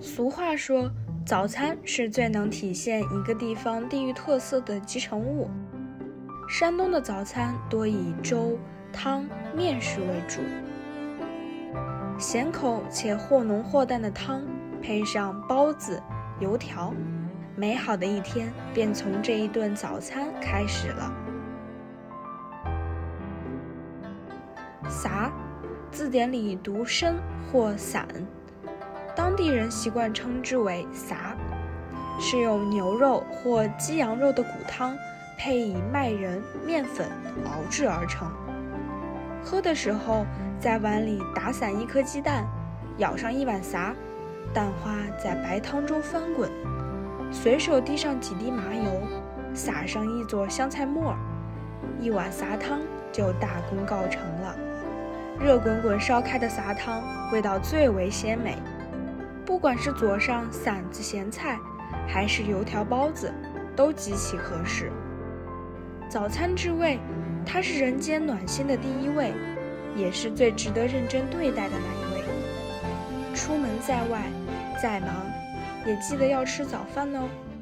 俗话说，早餐是最能体现一个地方地域特色的集成物。山东的早餐多以粥、汤、面食为主，咸口且或浓或淡的汤，配上包子、油条，美好的一天便从这一顿早餐开始了。撒，字典里读生或散，当地人习惯称之为撒，是用牛肉或鸡羊肉的骨汤配以麦仁、面粉熬制而成。喝的时候，在碗里打散一颗鸡蛋，舀上一碗撒，蛋花在白汤中翻滚，随手滴上几滴麻油，撒上一撮香菜末，一碗撒汤就大功告成了。热滚滚烧开的撒汤味道最为鲜美，不管是佐上馓子咸菜还是油条包子，都极其合适。早餐之味，它是人间暖心的第一位，也是最值得认真对待的那一位。出门在外再忙，也记得要吃早饭哦。